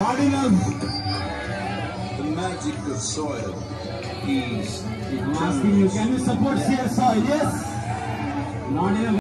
Not enough. The magic of soil is I'm asking you, can you support your soil? Yes. Not enough.